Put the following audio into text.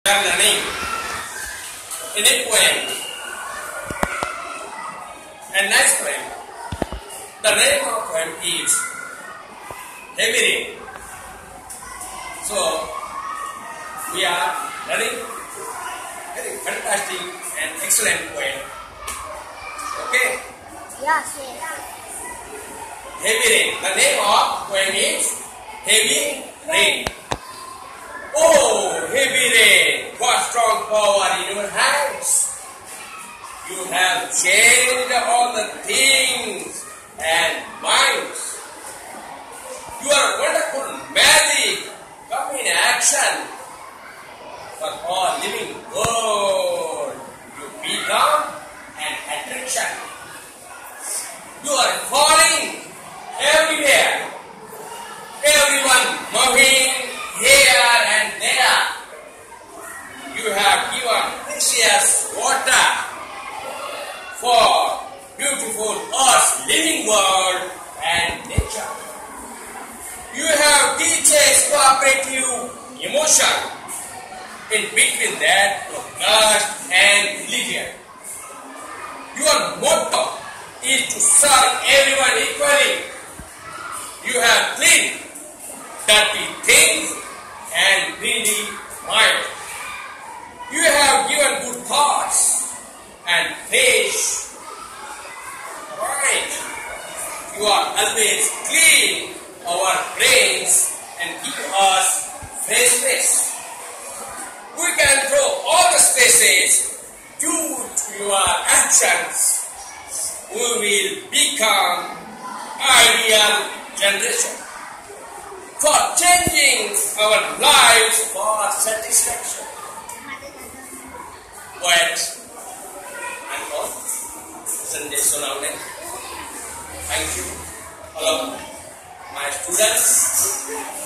We are learning in a poem, a nice poem. The name of poem is Heavy Rain. So we are learning very fantastic and excellent poem. Okay? Yes. Heavy Rain. The name of poem is Heavy Rain. Oh, heavy rain, what strong power in your hands. You have changed all the things and minds. Your wonderful magic come in action for all living world. You become an attraction. You are falling everywhere. Everyone moving here and there. You have given precious water for beautiful Earth's living world and nature. You have teachers cooperative emotion in between that of caste and religion. Your motto is to serve everyone equally. You have clean dirty things and greedy mind. You have given good thoughts and fresh mind. You are always clean our brains and give us freshness. We can throw all the spaces due to your actions. We will become ideal generation for changing our lives for satisfaction. Poet and God, Sanjay sonawane. Thank you, all of my students.